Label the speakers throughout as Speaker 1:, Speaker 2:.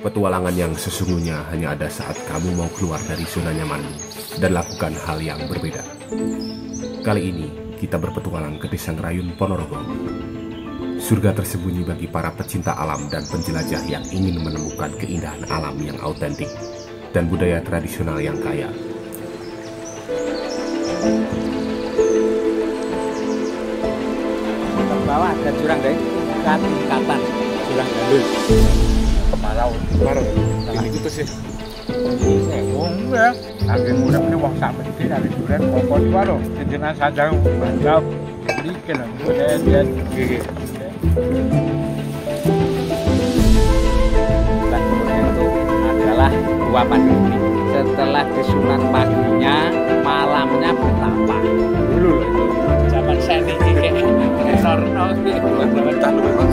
Speaker 1: Petualangan yang sesungguhnya hanya ada saat kamu mau keluar dari zona nyamanmu dan lakukan hal yang berbeda. Kali ini kita berpetualang ke Desa Ngerayun, Ponorogo. Surga tersembunyi bagi para pecinta alam dan penjelajah yang ingin menemukan keindahan alam yang autentik dan budaya tradisional yang kaya.
Speaker 2: Ke bawah ada jurang deh, kan tingkatan jurang gandul. Kemarau,
Speaker 3: ini gitu sih.
Speaker 2: Enggak, lagi muda-muda wong sampai di dari duren pokok di waro, jenengan saja mantap, bikin kemudian gigi. Dan kemudian itu adalah luapan ini. Setelah disunat paginya, malamnya betapa. Dulu itu zaman saya ini kayak Sorno sih, zaman tahu memang.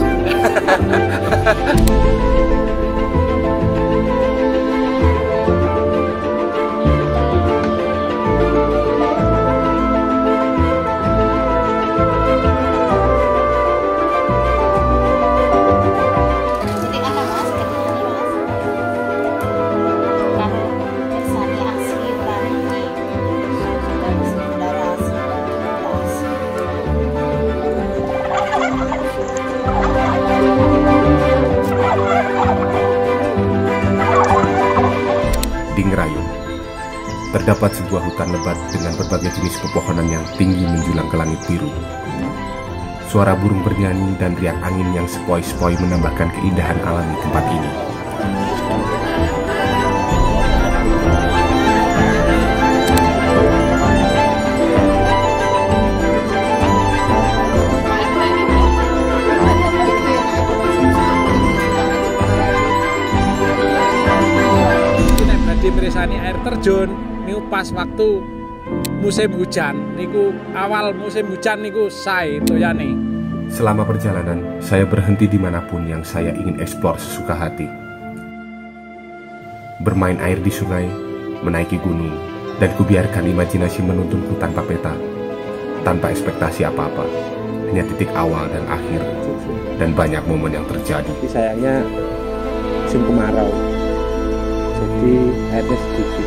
Speaker 1: Di Ngerayun, terdapat sebuah hutan lebat dengan berbagai jenis pepohonan yang tinggi menjulang ke langit biru. Suara burung bernyanyi dan riak angin yang sepoi-sepoi menambahkan keindahan alami tempat ini.
Speaker 4: Mirisani air terjun niku pas waktu musim hujan niku, awal musim hujan niku sae toyane.
Speaker 1: Selama perjalanan, saya berhenti dimanapun yang saya ingin eksplor sesuka hati. Bermain air di sungai, menaiki gunung, dan kubiarkan imajinasi menuntunku tanpa peta, tanpa ekspektasi apa-apa. Hanya titik awal dan akhir, dan banyak momen yang terjadi.
Speaker 2: Sayangnya musim kemarau, jadi airnya sedikit.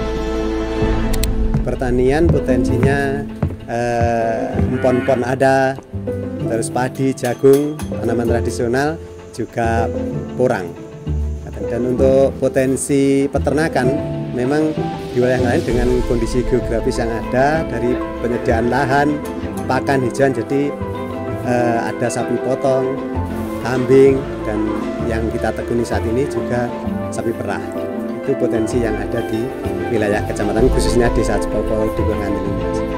Speaker 5: Pertanian potensinya empon-empon ada, terus padi, jagung, tanaman tradisional juga kurang. Dan untuk potensi peternakan, memang di wilayah lain dengan kondisi geografis yang ada, dari penyediaan lahan, pakan hijauan, jadi ada sapi potong, kambing, dan yang kita tekuni saat ini juga sapi perah. Itu potensi yang ada di wilayah kecamatan, khususnya Desa Cepopol, Dukungan ini.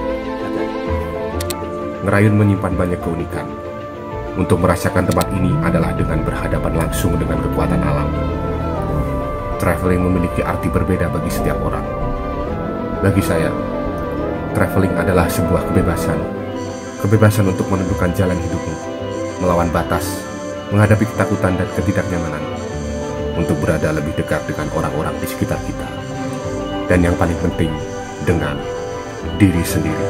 Speaker 1: Ngerayun menyimpan banyak keunikan. Untuk merasakan tempat ini adalah dengan berhadapan langsung dengan kekuatan alam. Traveling memiliki arti berbeda bagi setiap orang. Bagi saya, traveling adalah sebuah kebebasan. Kebebasan untuk menentukan jalan hidupmu, melawan batas, menghadapi ketakutan dan ketidaknyamanan, untuk berada lebih dekat dengan orang-orang di sekitar kita. Dan yang paling penting, dengan diri sendiri.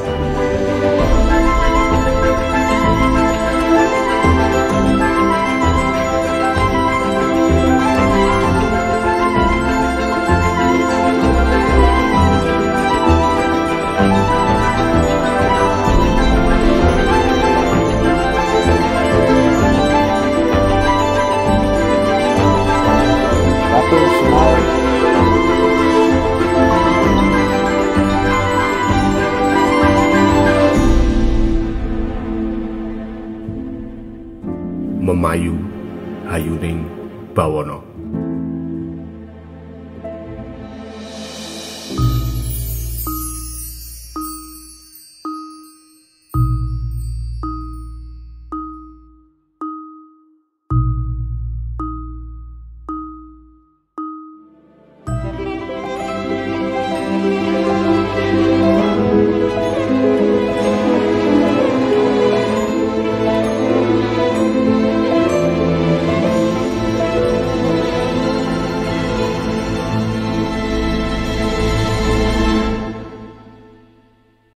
Speaker 1: Memayu Hayuning Bawono.